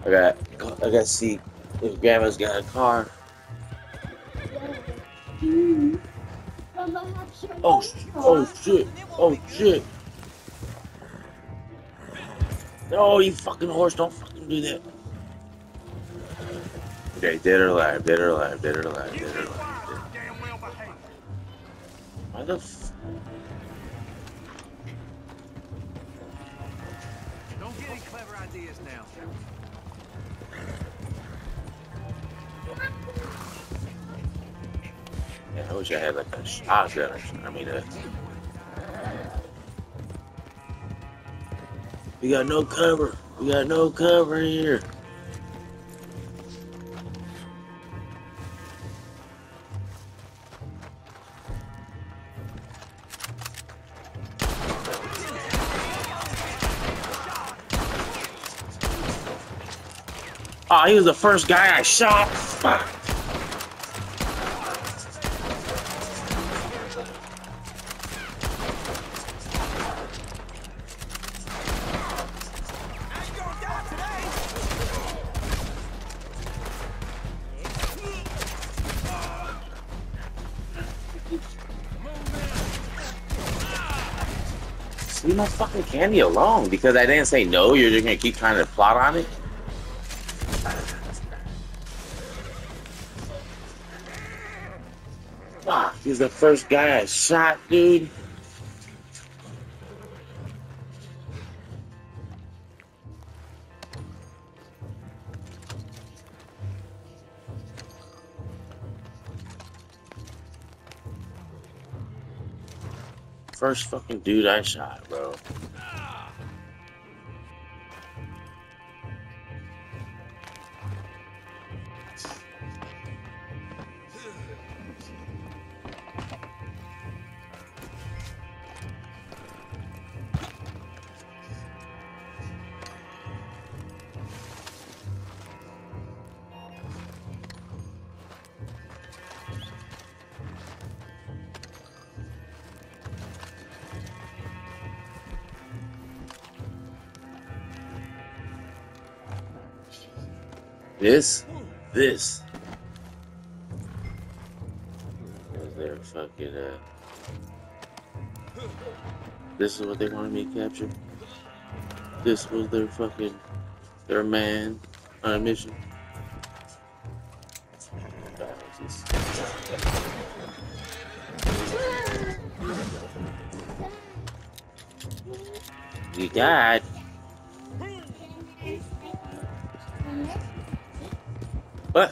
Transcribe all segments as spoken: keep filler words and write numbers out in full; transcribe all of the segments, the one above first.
I got, I got to see if Grandma's got a car. Oh, oh shit! Oh shit! No, you fucking horse! Don't fucking do that. Okay, dead or alive, dead or alive, dead or alive, dead or alive. Dead. Why the f- Don't get any clever ideas now. Yeah, I wish I had like a shotgun or something. I mean, uh, we got no cover. We got no cover here. Oh, he was the first guy I shot. Fuck. Leave my fucking candy alone because I didn't say no. You're just gonna keep trying to plot on it. Fuck, he's the first guy I shot, dude. First fucking dude I shot, bro. This, this. Was their fucking, uh. This is what they wanted me to capture. This was their fucking, their man on a mission. You got. What?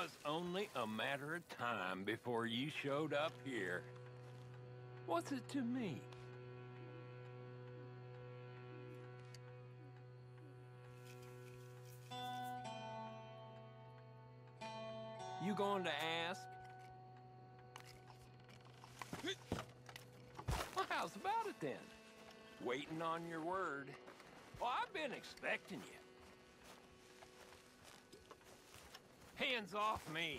was only a matter of time before you showed up here. What's it to me? You going to ask? Well, how's about it then? Waiting on your word. Well, I've been expecting you. Hands off me.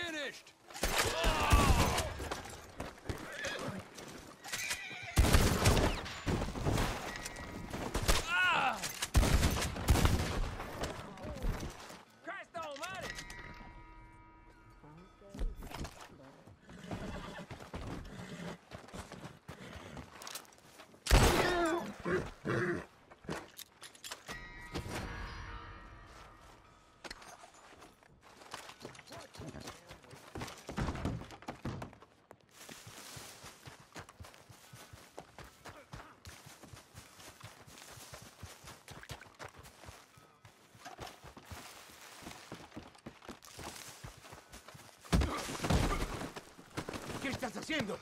finished! Ah! Christ almighty! ¿Qué estás haciendo?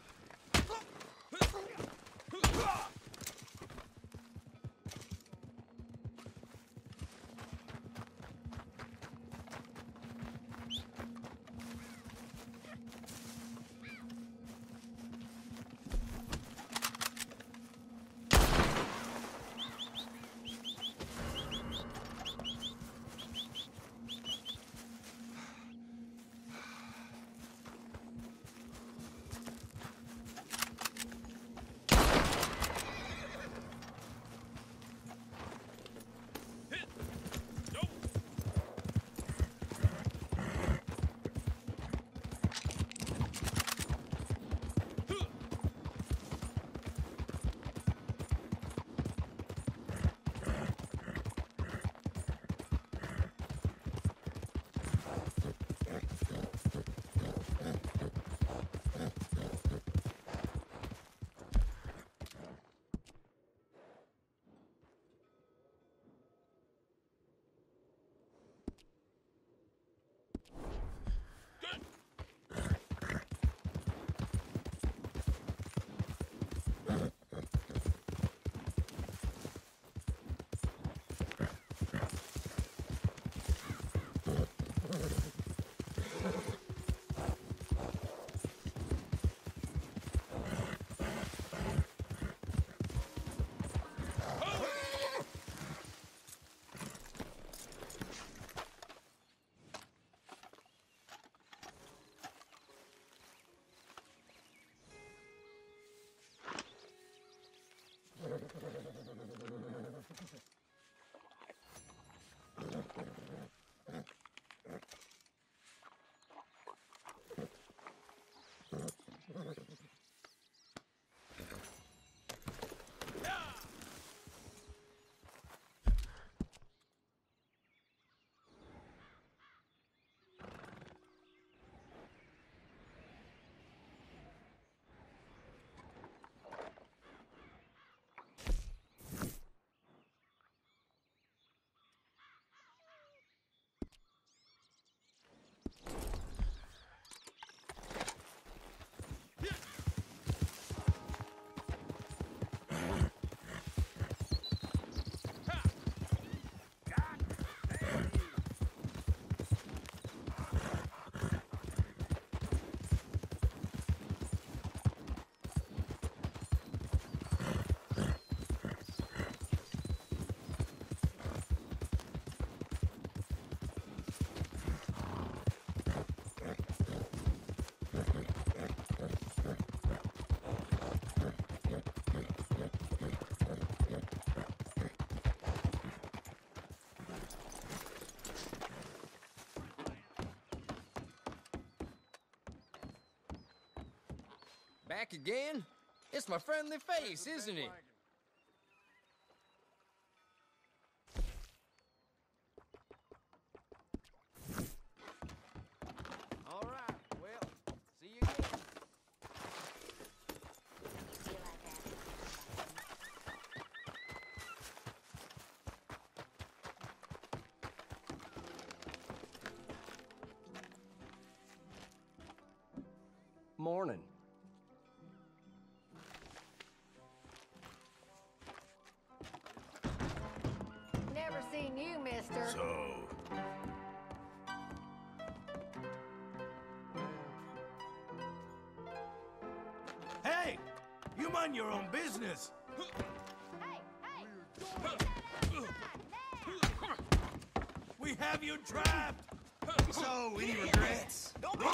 Back again? It's my friendly face, isn't it? All right, well, see you again. Morning. Never seen you, mister. So, hey, you mind your own business. Hey, hey! We have you trapped. So, any regrets?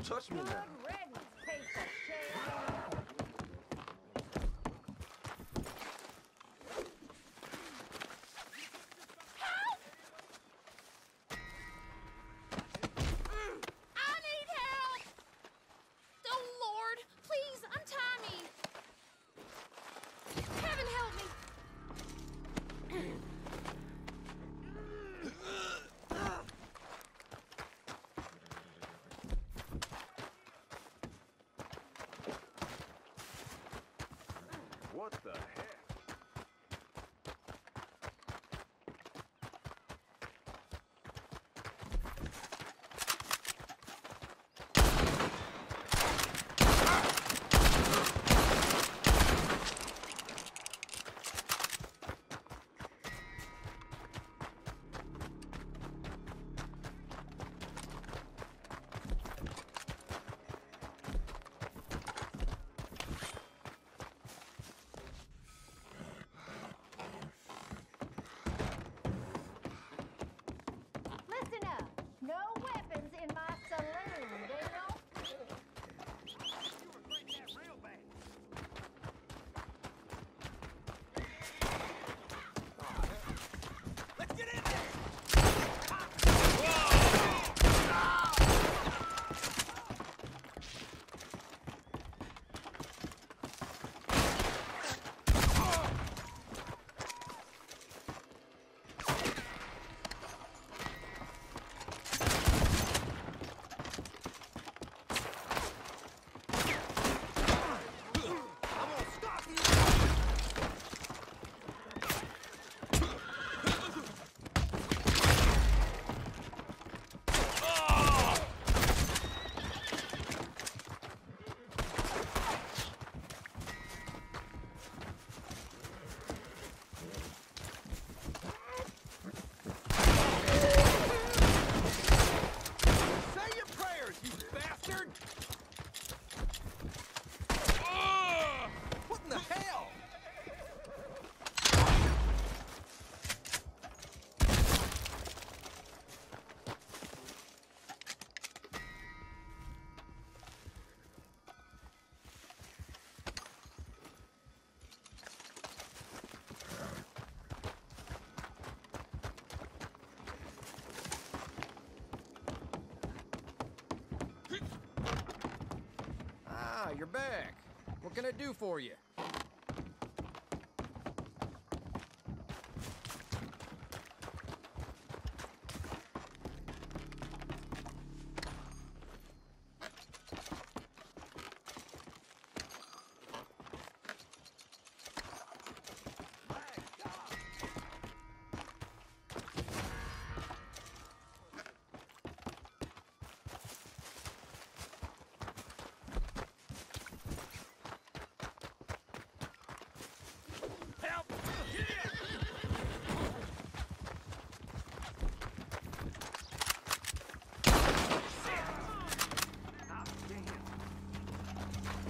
Don't touch me Good now. riddance, piece of shit. I need help! Oh, Lord, please, untie me. Heaven help me. What the heck? Listen up. No weapons in my saloon, deal? You were fighting that real bad. Let's get in there! I'm gonna stop you! Say your prayers, you bastard! What in the hell? Ah, you're back. What can I do for you? Help! Get in! Ah, damn.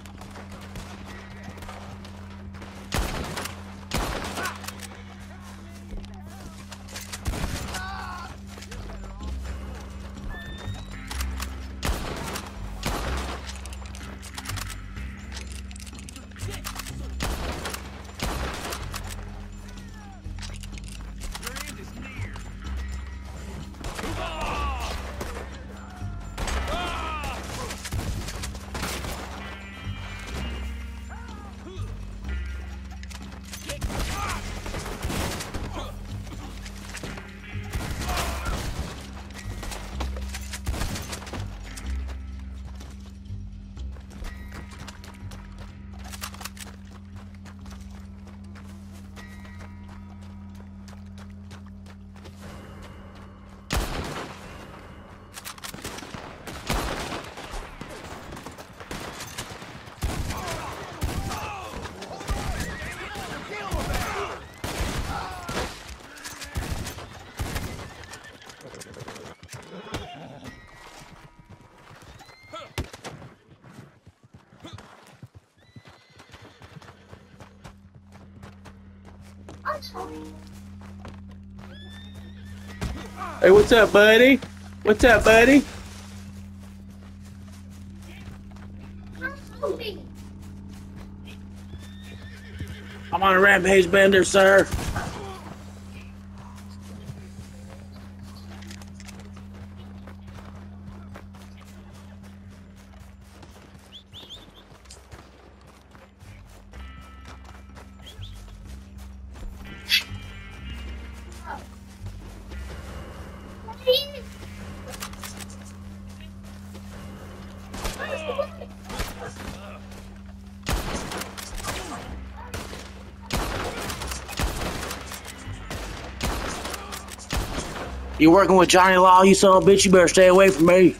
Your end is near. Hey, what's up, buddy? What's up, buddy? I'm on a rampage bender, sir. You working with Johnny Law, you son of a bitch, you better stay away from me.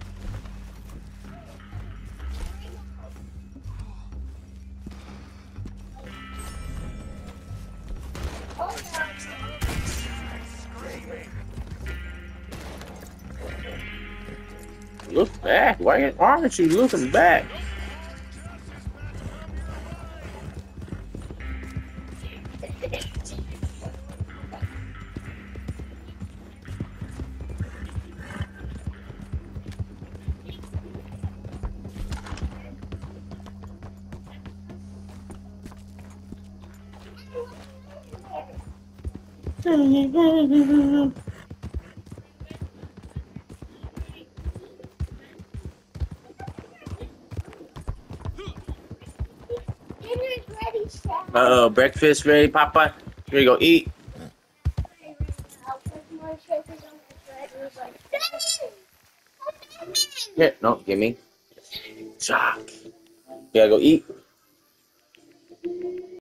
Look back. Why aren't you looking back? Uh-oh, breakfast ready, Papa? Here you go, eat. Here, no, give me. Shock. You gotta go eat.